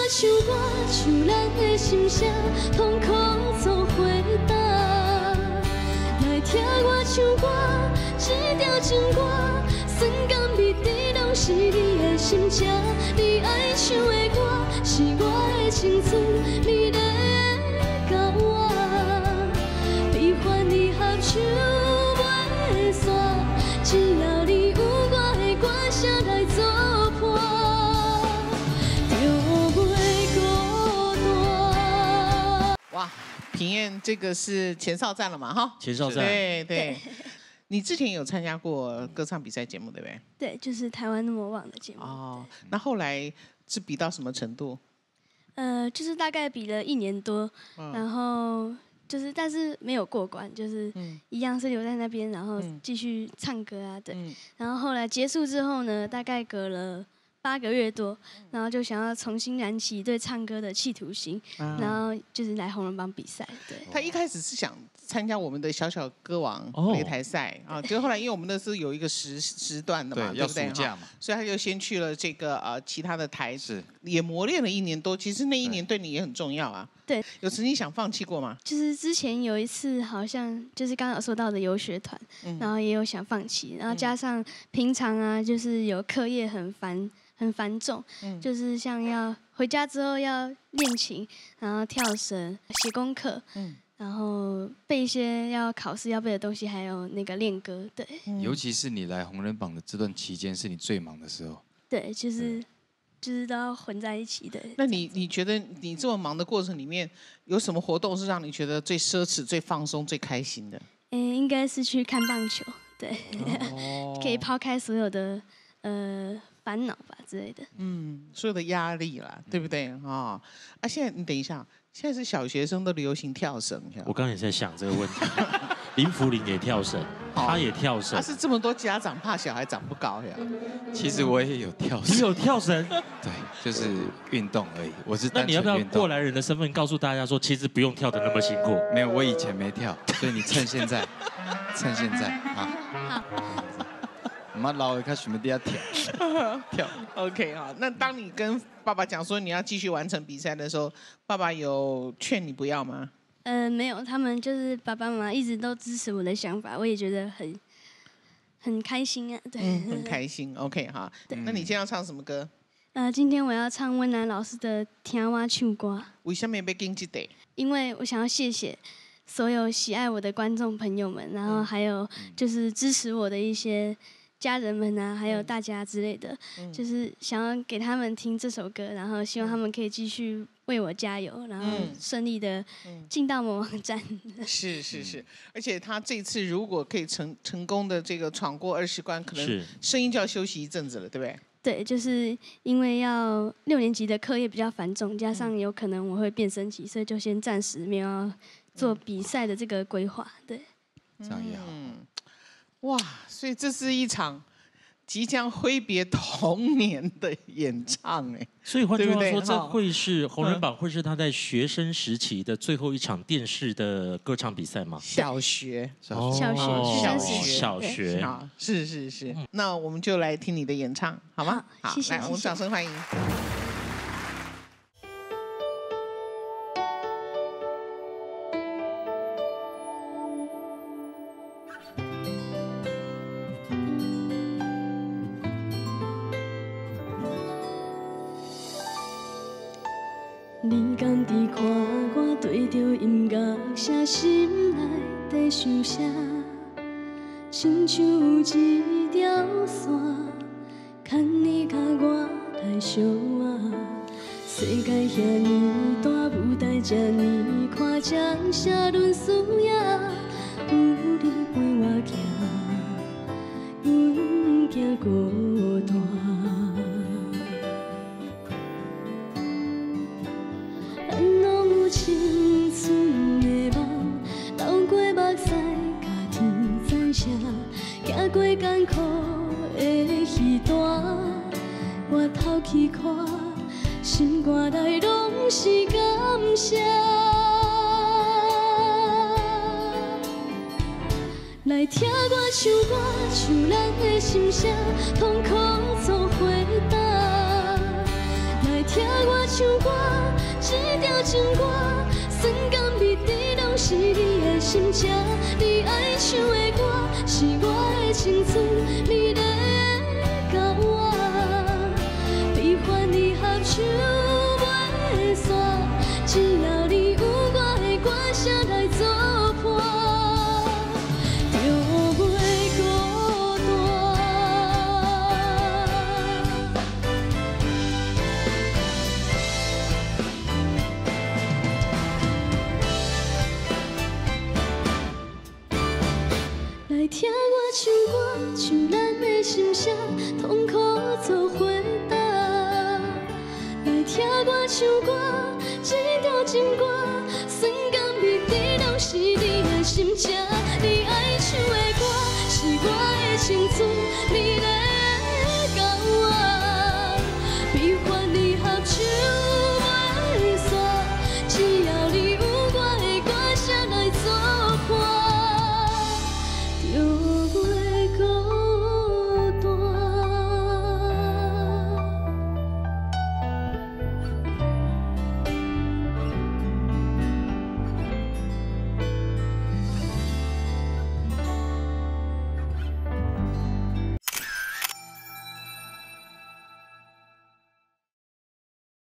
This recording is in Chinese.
唱歌，唱咱的心声，痛苦做回答。来听我唱歌，一条情歌，酸甘味甜拢是你的心情。你爱唱的歌，是我的青春，你的甲我，悲欢离合唱袂煞，只要你有我的歌声来作伴。 哇，平燕这个是前哨战了嘛？哈， 前哨战， 对。你之前有参加过歌唱比赛节目，对不对？ 对，就是台湾那么旺的节目。 哦，那后来是比到什么程度？ 就是大概比了1年多，然后就是，但是没有过关，就是一样是留在那边，然后继续唱歌啊，对。然后后来结束之后呢，大概隔了8个月多，然后就想要重新燃起对唱歌的企图心，然后就是来红人榜比赛。对， 他一开始是想参加我们的小小歌王擂台赛啊，结果后来因为我们那是有一个时段的嘛，对不对？所以他就先去了这个其他的台，是也磨练了1年多。其实那1年对你也很重要啊。 对， 有曾经想放弃过吗？ 就是之前有一次，好像就是刚刚有说到的游学团，然后也有想放弃，然后加上平常啊，就是有课业很繁重，就是像要回家之后要练琴，然后跳绳、写功课，然后背一些要考试要背的东西，还有那个练歌，对。 尤其是你来红人榜的这段期间，是你最忙的时候。 对，就是都要混在一起的。 那你觉得你这么忙的过程里面，有什么活动是让你觉得最奢侈、最放松、最开心的？ 应该是去看棒球，对，可以抛开所有的烦恼吧之类的。 所有的压力啦，对不对啊？现在你等一下，现在是小学生都流行跳绳。 我刚刚也在想这个问题。林福林也跳绳，他也跳绳。 是这么多家长怕小孩长不高呀？ 其实我也有跳绳。 你有跳绳？ 对，就是运动而已。我是那你要不要过来人的身份告诉大家说，其实不用跳得那么辛苦？ 没有，我以前没跳，所以你趁现在啊。好。妈老开什么地方跳 ？OK 哈，那当你跟爸爸讲说你要继续完成比赛的时候，爸爸有劝你不要吗？ 没有，他们就是爸爸妈妈一直都支持我的想法，我也觉得很开心啊，对， 很开心。OK 哈，那你今天要唱什么歌？ 今天我要唱温岚老师的《听我唱歌》。 为什么要跟这个？ 因为我想要谢谢所有喜爱我的观众朋友们，然后还有就是支持我的一些家人们啊，还有大家之类的，就是想要给他们听这首歌，然后希望他们可以继续为我加油，然后顺利的进到魔王站。 是，而且他这次如果可以成功的这个闯过20关，可能声音就要休息一阵子了，对不对？ 对，就是因为要6年级的课业比较繁重，加上有可能我会变声期，所以就先暂时没有要做比赛的这个规划。对， 这样也好。 哇，所以这是一场即将挥别童年的演唱哎。 所以换句话说，这会是红人榜会是他在学生时期的最后一场电视的歌唱比赛吗？ 小学，是。那我们就来听你的演唱，好吗？ 好，谢谢。 来，我们掌声欢迎。 你敢伫看我对着音乐写心内的想啥，亲像有一条线，牵你甲我来相爱。世界遐尼大，舞台这尼宽，将啥轮输赢，有你陪我行，阮行孤单。青春的梦，流过目屎，甲天知声，行过艰苦的彼段，我头去看，心肝内拢是感谢。来听我唱歌，唱咱的心声，痛苦做回答。来听听我唱歌，这条情歌，酸甘味甜拢是你的心情。你爱唱的歌，是我的青春，你的甲我，悲欢离合唱袂煞，只要你有我的歌声来作伴。 来听我唱歌，唱咱的心声，痛苦做回答。来听我唱歌，这条情歌，酸甘味甜拢是你的心情。你爱唱的歌，是我的青春。